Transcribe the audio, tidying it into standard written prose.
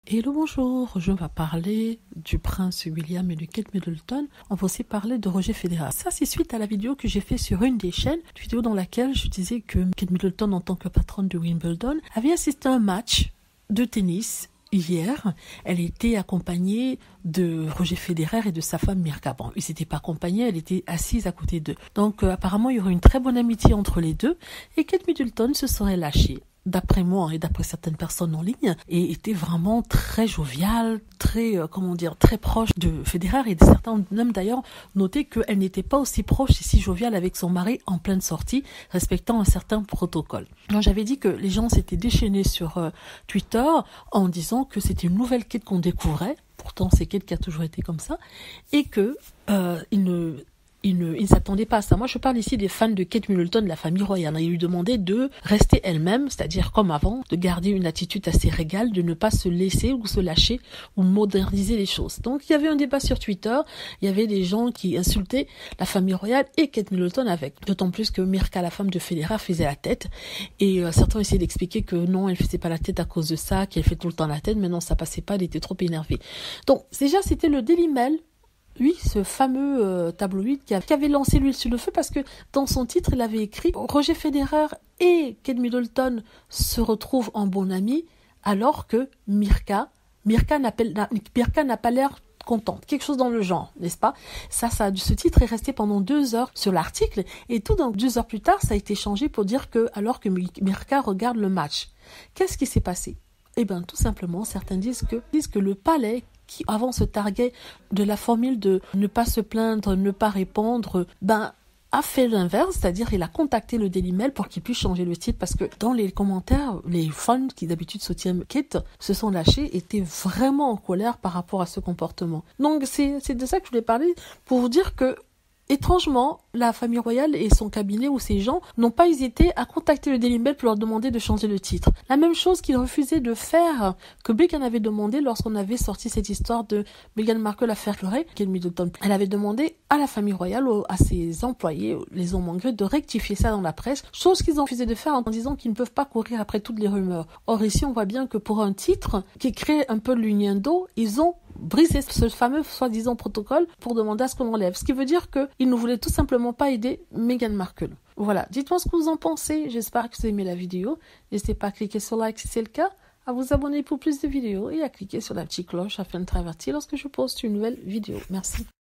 Hello, bonjour, je vais parler du prince William et de Kate Middleton. On va aussi parler de Roger Federer. Ça, c'est suite à la vidéo que j'ai fait sur une des chaînes, une vidéo dans laquelle je disais que Kate Middleton, en tant que patronne de Wimbledon, avait assisté à un match de tennis hier. Elle était accompagnée de Roger Federer et de sa femme Mirka. Bon, ils n'étaient pas accompagnés, elle était assise à côté d'eux. Donc, apparemment, il y aurait une très bonne amitié entre les deux et Kate Middleton se serait lâchée, d'après moi et d'après certaines personnes en ligne, et était vraiment très joviale, très, très proche de Federer, et certains ont même d'ailleurs noté qu'elle n'était pas aussi proche et si joviale avec son mari en pleine sortie, respectant un certain protocole. Alors, j'avais dit que les gens s'étaient déchaînés sur Twitter en disant que c'était une nouvelle Kate qu'on découvrait, pourtant c'est Kate qui a toujours été comme ça, et que il ne s'attendait pas à ça. Moi, je parle ici des fans de Kate Middleton, de la famille royale. Ils lui demandaient de rester elle-même, c'est-à-dire comme avant, de garder une attitude assez régale, de ne pas se laisser ou se lâcher ou moderniser les choses. Donc, il y avait un débat sur Twitter. Il y avait des gens qui insultaient la famille royale et Kate Middleton avec. D'autant plus que Mirka, la femme de Federer, faisait la tête. Et certains essayaient d'expliquer que non, elle faisait pas la tête à cause de ça, qu'elle fait tout le temps la tête. Mais non, ça passait pas, elle était trop énervée. Donc, déjà, c'était le Daily Mail. Oui, ce fameux tabloïd qui avait lancé l'huile sur le feu parce que dans son titre, il avait écrit « Roger Federer et Kate Middleton se retrouvent en bon ami alors que Mirka n'a pas l'air contente. » Quelque chose dans le genre, n'est-ce pas? Ce titre est resté pendant 2 heures sur l'article et tout dans 2 heures plus tard, ça a été changé pour dire que alors que Mirka regarde le match. Qu'est-ce qui s'est passé? Eh bien, tout simplement, certains disent que le palais qui avant se targuait de la formule de ne pas se plaindre, ne pas répondre, a fait l'inverse, c'est-à-dire il a contacté le Daily Mail pour qu'il puisse changer le titre parce que dans les commentaires, les fans qui d'habitude soutiennent Kate se sont lâchés, étaient vraiment en colère par rapport à ce comportement. Donc c'est de ça que je voulais parler pour vous dire que étrangement, la famille royale et son cabinet ou ces gens n'ont pas hésité à contacter le Daily Mail pour leur demander de changer le titre. La même chose qu'ils refusaient de faire que Meghan avait demandé lorsqu'on avait sorti cette histoire de Meghan Markle à faire pleurer Kate Middleton. Elle avait demandé à la famille royale, à ses employés, les hommes en gré, de rectifier ça dans la presse, chose qu'ils ont refusé de faire en disant qu'ils ne peuvent pas courir après toutes les rumeurs. Or ici, on voit bien que pour un titre qui crée un peu l'innuendo, ils ont briser ce fameux soi-disant protocole pour demander à ce qu'on enlève. Ce qui veut dire qu'ils ne voulaient tout simplement pas aider Meghan Markle. Voilà, dites-moi ce que vous en pensez. J'espère que vous avez aimé la vidéo. N'hésitez pas à cliquer sur like si c'est le cas, à vous abonner pour plus de vidéos et à cliquer sur la petite cloche afin de être averti lorsque je poste une nouvelle vidéo. Merci.